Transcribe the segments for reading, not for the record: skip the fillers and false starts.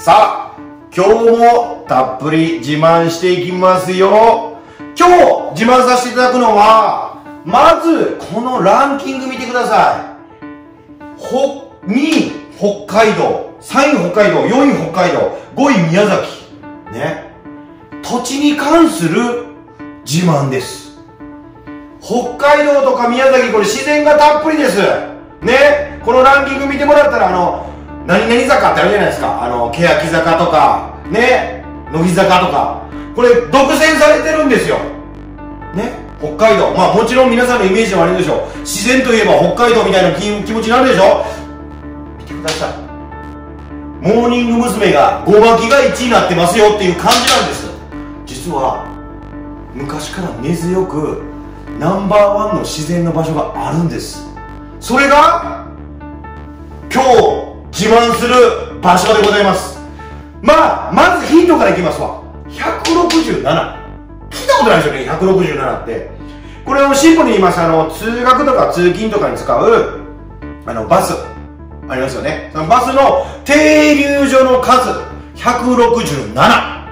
さあ、今日もたっぷり自慢していきますよ。今日自慢させていただくのは、まずこのランキング見てください。2位北海道、3位北海道、4位北海道、5位宮崎ね。土地に関する自慢です。北海道とか宮崎、これ自然がたっぷりですね。このランキング見てもらったら何々坂ってあるじゃないですか。欅坂とかね、乃木坂とか、これ独占されてるんですよね。北海道、まあもちろん皆さんのイメージはあるでしょう。自然といえば北海道みたいな気持ちになるでしょ。見てください。モーニング娘。が5巻きが1位になってますよっていう感じなんです。実は昔から根強くナンバーワンの自然の場所があるんです。それが今日自慢する場所でございます。まずヒントからいきますわ。167、聞いたことないですよね。167って、これをシンプルに言います。通学とか通勤とかに使うバスありますよね。そのバスの停留所の数167。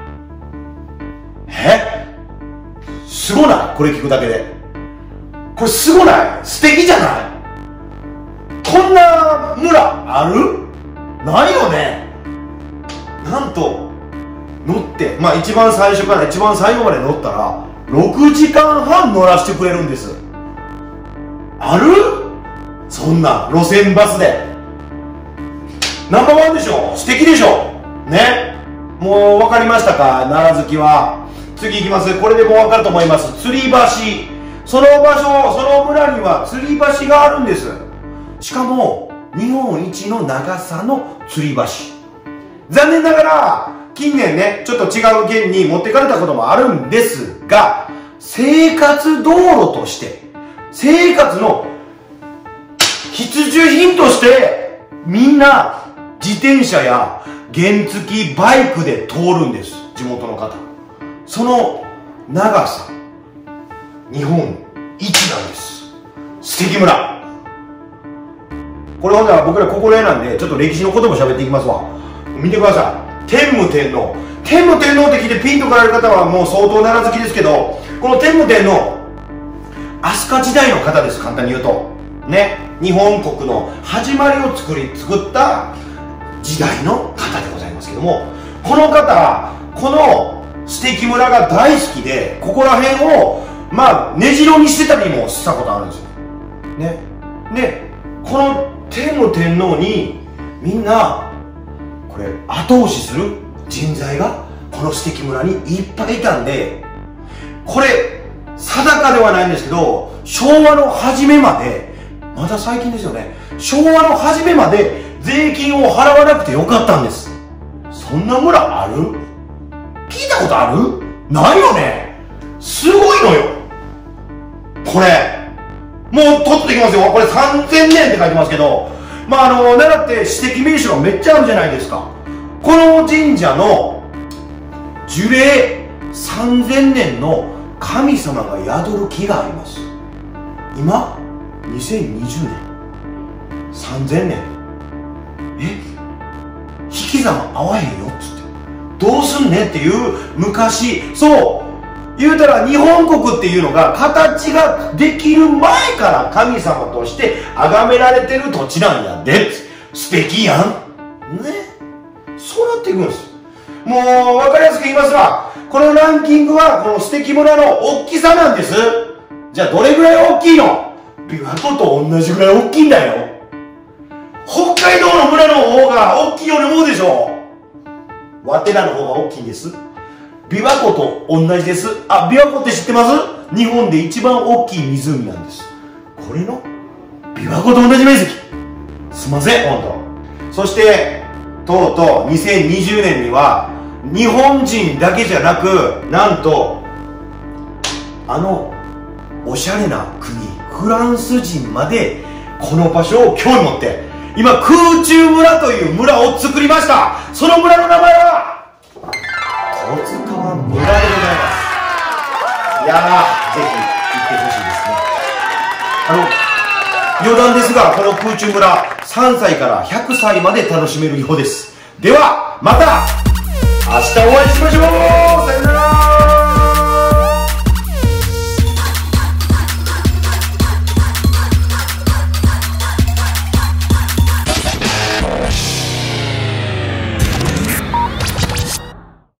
すごない？これ聞くだけで。これすごない？素敵じゃない？こんな村ある？ないよね。なんと乗って、一番最初から一番最後まで乗ったら6時間半乗らせてくれるんです。ある？そんな路線バスでナンバーワンでしょ。素敵でしょね。もう分かりましたか、奈良好きは。次行きます。これでもう分かると思います。吊り橋。その場所、その村には吊り橋があるんです。しかも日本一の長さの吊り橋。残念ながら近年ね、ちょっと違う県に持ってかれたこともあるんですが、生活道路として、生活の必需品としてみんな自転車や原付バイクで通るんです。地元の方。その長さ日本一なんです。素敵村。これほんでは僕らここねなんで、ちょっと歴史のことも喋っていきますわ。見てください。天武天皇。天武天皇って聞いてピンと来られる方はもう相当奈良好きですけど、この天武天皇、飛鳥時代の方です。簡単に言うとね、日本国の始まりを作った時代の方でございますけども、この方、この素敵村が大好きで、ここら辺を根城にしてたりもしたことあるんですよね。でこの天武天皇にみんなこれ後押しする人材がこの素敵村にいっぱいいたんで、これ定かではないんですけど、昭和の初めまで、まだ最近ですよね、昭和の初めまで税金を払わなくてよかったんです。そんな村ある？聞いたことある？ないよね。すごいのよこれ。もう取ってきますよ。これ3000年って書いてますけど、奈良って史跡名所がめっちゃあるじゃないですか。この神社の樹齢3000年の神様が宿る木があります。今2020年3000年引き算合わへんよっつってどうすんねんっていう、昔そう言うたら日本国っていうのが形ができる前から神様として崇められてる土地なんやで。素敵やんね。そうなっていくんです。もう分かりやすく言いますが、このランキングはこの素敵村の大きさなんです。じゃあどれぐらい大きいの？琵琶湖と同じぐらい大きいんだよ。北海道の村の方が大きいように思うでしょ。わてらの方が大きいんです。琵琶湖と同じです。琵琶湖って知ってます？日本で一番大きい湖なんです。これの琵琶湖と同じ面積。すいません本当。そしてとうとう2020年には日本人だけじゃなく、なんとおしゃれな国フランス人までこの場所を興味持って今空中村という村を作りました。その村の名前は十津川村でございます。いやー、ぜひ行ってほしいですね。余談ですが、この空中村3歳から100歳まで楽しめるようです。 ではまた明日お会いしましょう。さよなら。